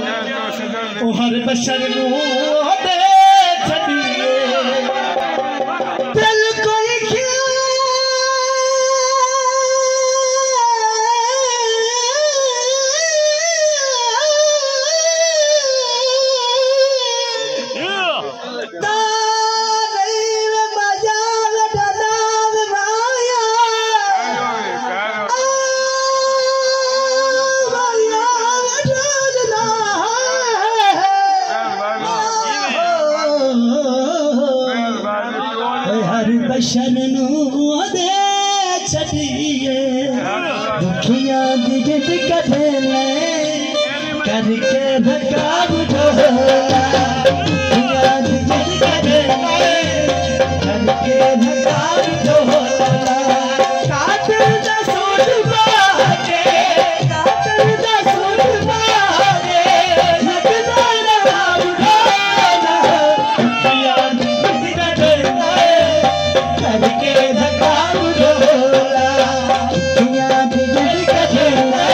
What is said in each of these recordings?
ओ हर बशर नू दे छड़िए दिल कोई बशन नू दे छड़िए दुखियां दी जिद कढे ले करके धक्का बुझोला दुखियां दी जिद कढे ले करके धक्का बुझोला कातिल दा सूट बाके कातिल दा सूट बाके लगदा ना बुझोला दुखियां दी जिद कढे करके धक्का बुझोला दुनिया की जिद कढे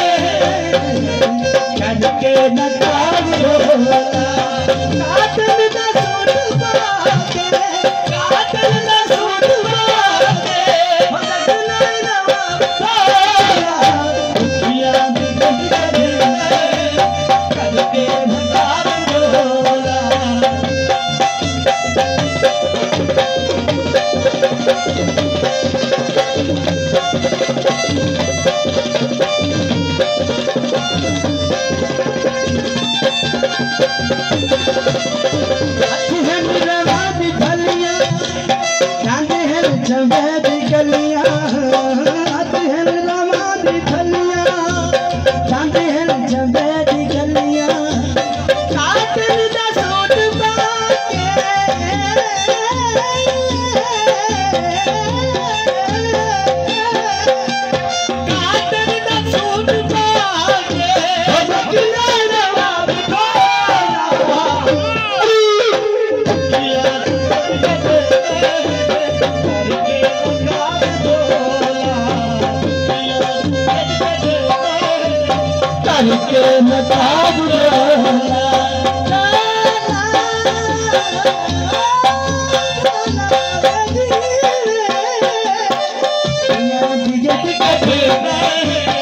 करके धक्का बुझोला कातिल दा सूट बाके कातिल दा सूट बाके लगना ना बुझोला दुनिया की जिद कढे करके धक्का बुझोला करके नकाब रोला दुनिया की जिद कढे